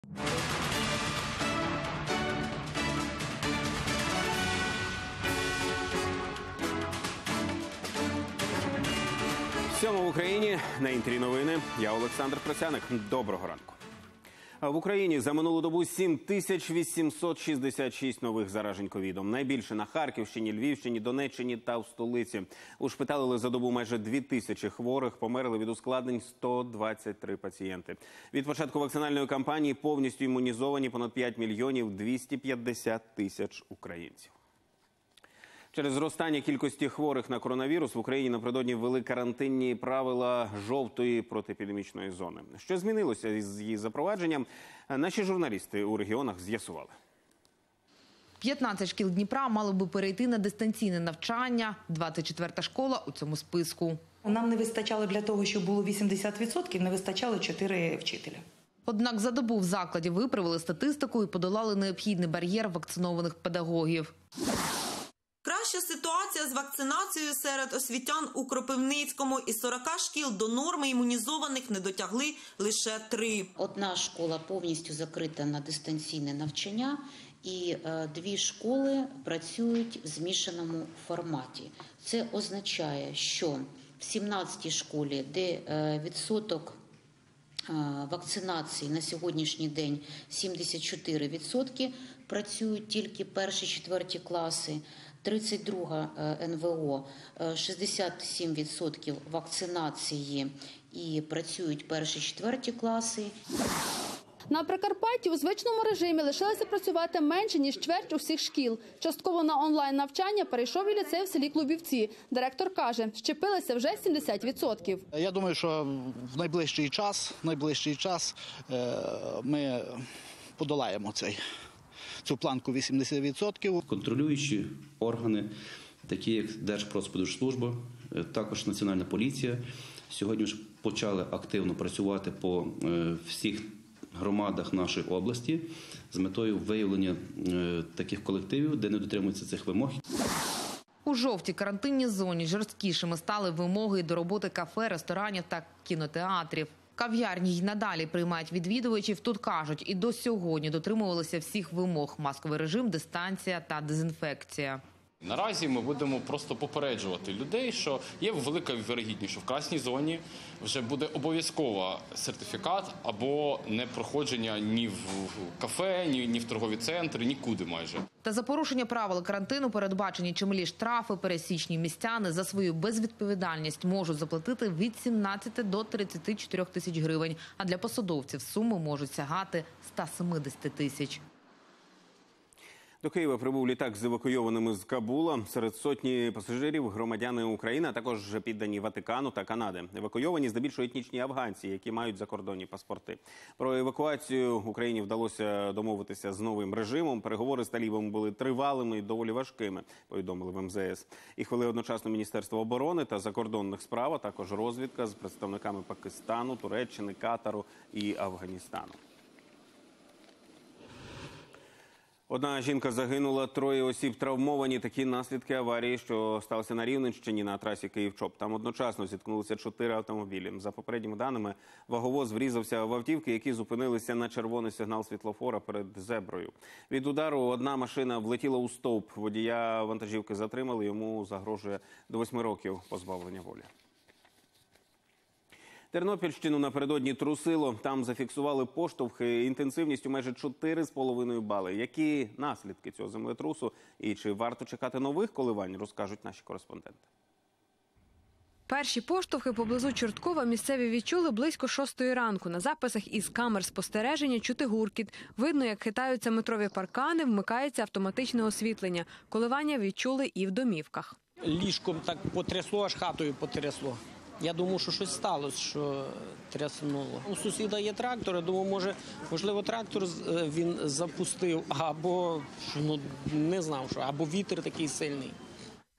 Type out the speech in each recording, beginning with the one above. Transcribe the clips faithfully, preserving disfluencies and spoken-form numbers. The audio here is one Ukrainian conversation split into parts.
Сьома в Україні. На Інтері новини. Я Олександр Кросяник. Доброго ранку. В Україні за минулу добу сім тисяч вісімсот шістдесят шість нових заражень ковідом. Найбільше на Харківщині, Львівщині, Донеччині та в столиці. Ушпиталили за добу майже дві тисячі хворих, померли від ускладнень сто двадцять три пацієнти. Від початку вакцинальної кампанії повністю імунізовані понад п'ять мільйонів двісті п'ятдесят тисяч українців. Через зростання кількості хворих на коронавірус в Україні напередодні ввели карантинні правила жовтої протиепідемічної зони. Що змінилося із її запровадженням, наші журналісти у регіонах з'ясували. п'ятнадцять шкіл Дніпра мали би перейти на дистанційне навчання. двадцять четверта школа у цьому списку. Нам не вистачало для того, щоб було вісімдесят відсотків, не вистачало чотири вчителя. Однак за добу в закладі виправили статистику і подолали необхідний бар'єр вакцинованих педагогів. Краща ситуація з вакцинацією серед освітян у Кропивницькому. Із сорока шкіл до норми імунізованих не дотягли лише три. Одна школа повністю закрита на дистанційне навчання, і дві школи працюють в змішаному форматі. Це означає, що в сімнадцятій школі, де відсоток вакцинації на сьогоднішній день сімдесят чотири відсотки, працюють тільки перші-четверті класи. тридцять друга ен ве о, шістдесят сім відсотків вакцинації і працюють перші-четверті класи. На Прикарпатті у звичному режимі лишилося працювати менше, ніж чверть усіх шкіл. Частково на онлайн-навчання перейшов і ліцей в селі Клубівці. Директор каже, щепилися вже сімдесят відсотків. Я думаю, що в найближчий час, в найближчий час ми подолаємо цей. Цю планку вісімдесят відсотків. Контролюючі органи, такі як Держпродспоживслужба, також Національна поліція, сьогодні вже почали активно працювати по всіх громадах нашої області з метою виявлення таких колективів, де не дотримуються цих вимог. У жовтій карантинній зоні жорсткішими стали вимоги до роботи кафе, ресторанів та кінотеатрів. Кав'ярні й надалі приймають відвідувачів. Тут кажуть, і до сьогодні дотримувалися всіх вимог – масковий режим, дистанція та дезінфекція. Наразі ми будемо просто попереджувати людей, що є велика вірогідність, що в красній зоні вже буде обов'язково сертифікат або непроходження ні в кафе, ні, ні в торгові центри, нікуди майже. Та за порушення правил карантину передбачені чималі штрафи. Пересічні містяни за свою безвідповідальність можуть заплатити від сімнадцяти до тридцяти чотирьох тисяч гривень, а для посадовців суми можуть сягати ста семидесяти тисяч. До Києва прибув літак з евакуйованими з Кабула. Серед сотні пасажирів – громадяни України, а також піддані Ватикану та Канади. Евакуйовані здебільшого етнічні афганці, які мають закордонні паспорти. Про евакуацію Україні вдалося домовитися з новим режимом. Переговори з талібами були тривалими і доволі важкими, повідомили в ем зе ес. Їх вели одночасно Міністерство оборони та закордонних справ, а також розвідка з представниками Пакистану, Туреччини, Катару і Афганістану. Одна жінка загинула, троє осіб травмовані. Такі наслідки аварії, що сталося на Рівненщині на трасі Київ-Чоп. Там одночасно зіткнулися чотири автомобілі. За попередніми даними, ваговоз врізався в автівки, які зупинилися на червоний сигнал світлофора перед зеброю. Від удару одна машина влетіла у стовп. Водія вантажівки затримали, йому загрожує до восьми років позбавлення волі. Тернопільщину напередодні трусило. Там зафіксували поштовхи інтенсивністю майже чотири з половиною бали. Які наслідки цього землетрусу і чи варто чекати нових коливань, розкажуть наші кореспонденти. Перші поштовхи поблизу Чорткова місцеві відчули близько шостої ранку. На записах із камер спостереження чути гуркіт. Видно, як хитаються метрові паркани, вмикається автоматичне освітлення. Коливання відчули і в домівках. Ліжком так потрясло, аж хатою потрясло. Я думав, що щось сталося, що тряснуло. У сусіда є трактор, я думав, може, можливо, трактор він запустив, або, ну, не знав, що, або вітер такий сильний.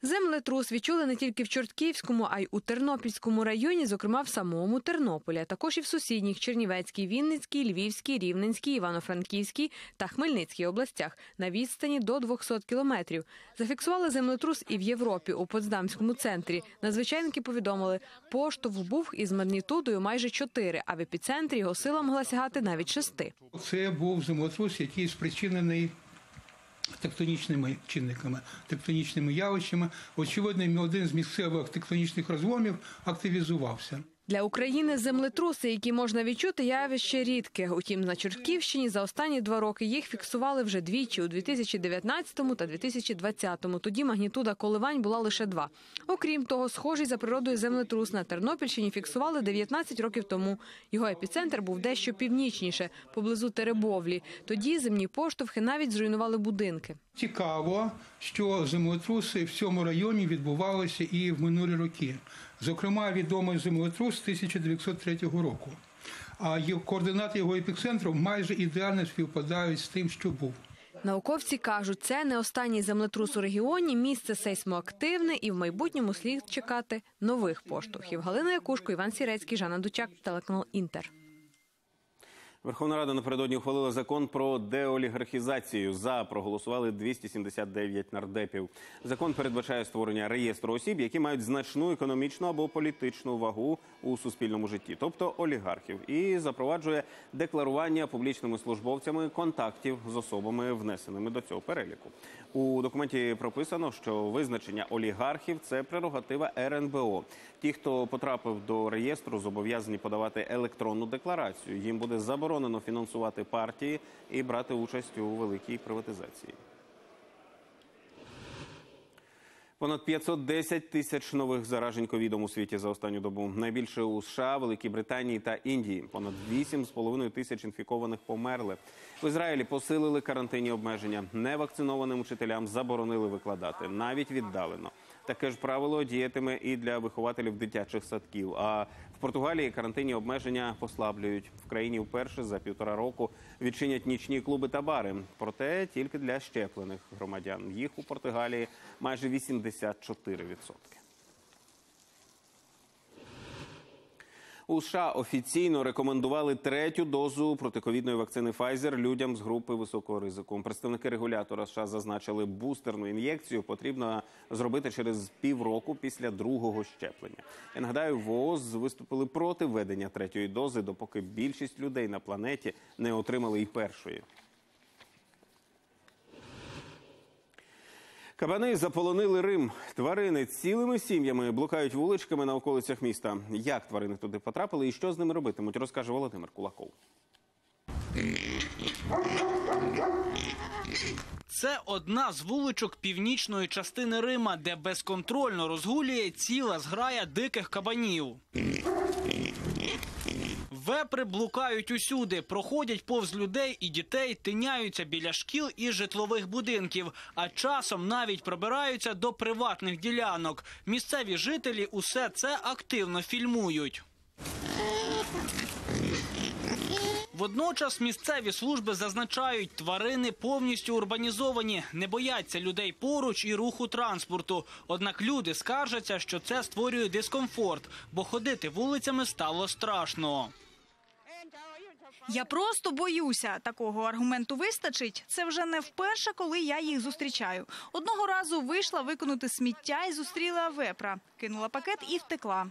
Землетрус відчули не тільки в Чортківському, а й у Тернопільському районі, зокрема в самому Тернополі, а також і в сусідніх Чернівецькій, Вінницькій, Львівській, Рівненській, Івано-Франківській та Хмельницькій областях на відстані до двохсот кілометрів. Зафіксували землетрус і в Європі, у Потсдамському центрі. Надзвичайники повідомили, поштовх був із магнітудою майже чотири, а в епіцентрі його сила могла сягати навіть шести. Це був землетрус, який спричинений тектонічними чинниками, тектонічними явищами. Очевидно, один з місцевих тектонічних розломів активізувався. Для України землетруси, які можна відчути, явище рідке. Утім, на Чортківщині за останні два роки їх фіксували вже двічі – у дві тисячі дев'ятнадцятому та дві тисячі двадцятому. Тоді магнітуда коливань була лише два. Окрім того, схожий за природою землетрус на Тернопільщині фіксували дев'ятнадцять років тому. Його епіцентр був дещо північніше, поблизу Теребовлі. Тоді земні поштовхи навіть зруйнували будинки. Цікаво, що землетруси в цьому районі відбувалися і в минулі роки. Зокрема, відомий землетрус тисяча дев'ятсот третього року. А координати його епіцентру майже ідеально співпадають з тим, що був. Науковці кажуть, це не останній землетрус у регіоні, місце сейсмоактивне і в майбутньому слід чекати нових поштовхів. Галина Якушко, Іван Сірецький, Жанна Дучак, телеканал «Інтер». Верховна Рада напередодні ухвалила закон про деолігархізацію. За проголосували двісті сімдесят дев'ять нардепів. Закон передбачає створення реєстру осіб, які мають значну економічну або політичну вагу у суспільному житті, тобто олігархів, і запроваджує декларування публічними службовцями контактів з особами, внесеними до цього переліку. У документі прописано, що визначення олігархів – це прерогатива ер ен бе о. Ті, хто потрапив до реєстру, зобов'язані подавати електронну декларацію. Їм буде заборонено фінансувати партії і брати участь у великій приватизації. Понад п'ятсот десять тисяч нових заражень ковідом у світі за останню добу. Найбільше у США, Великій Британії та Індії. Понад вісім з половиною тисяч інфікованих померли. В Ізраїлі посилили карантинні обмеження. Невакцинованим учителям заборонили викладати, навіть віддалено. Таке ж правило діятиме і для вихователів дитячих садків. А в Португалії карантинні обмеження послаблюють. В країні вперше за півтора року відчинять нічні клуби та бари. Проте тільки для щеплених громадян. Їх у Португалії майже вісімдесят чотири відсотки. У США офіційно рекомендували третю дозу протиковідної вакцини Pfizer людям з групи високого ризику. Представники регулятора США зазначили, бустерну ін'єкцію потрібно зробити через півроку після другого щеплення. Я нагадаю, в о о ес виступили проти введення третьої дози, допоки більшість людей на планеті не отримали і першої. Кабани заполонили Рим. Тварини цілими сім'ями блукають вуличками на околицях міста. Як тварини туди потрапили і що з ними робитимуть, розкаже Володимир Кулаков. Це одна з вуличок північної частини Рима, де безконтрольно розгулює ціла зграя диких кабанів. Вепри блукають усюди, проходять повз людей і дітей, тиняються біля шкіл і житлових будинків, а часом навіть пробираються до приватних ділянок. Місцеві жителі усе це активно фільмують. Водночас місцеві служби зазначають, тварини повністю урбанізовані, не бояться людей поруч і руху транспорту. Однак люди скаржаться, що це створює дискомфорт, бо ходити вулицями стало страшно. Я просто боюся. Такого аргументу вистачить. Це вже не вперше, коли я їх зустрічаю. Одного разу вийшла викинути сміття і зустріла вепра. Кинула пакет і втекла.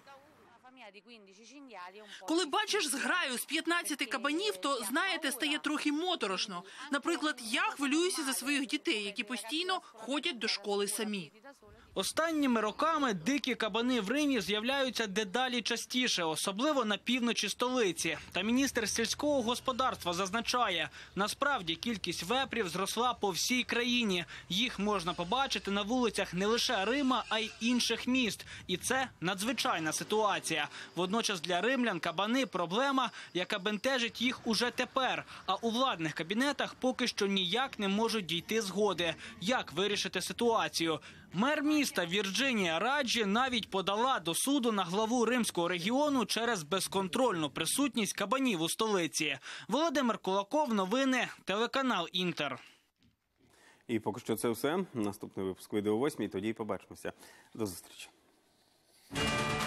Коли бачиш зграю з п'ятнадцяти кабанів, то, знаєте, стає трохи моторошно. Наприклад, я хвилююся за своїх дітей, які постійно ходять до школи самі. Останніми роками дикі кабани в Римі з'являються дедалі частіше, особливо на півночі столиці. Та міністр сільського господарства зазначає, насправді кількість вепрів зросла по всій країні. Їх можна побачити на вулицях не лише Рима, а й інших міст. І це надзвичайна ситуація. Водночас для римлян кабани – проблема, яка бентежить їх уже тепер. А у владних кабінетах поки що ніяк не можуть дійти згоди. Як вирішити ситуацію? Мер міста Вірджинія Раджі навіть подала до суду на главу римського регіону через безконтрольну присутність кабанів у столиці. Володимир Кулаков, новини, телеканал «Інтер». І поки що це все. Наступний випуск «Відео восьмій», тоді й побачимося. До зустрічі.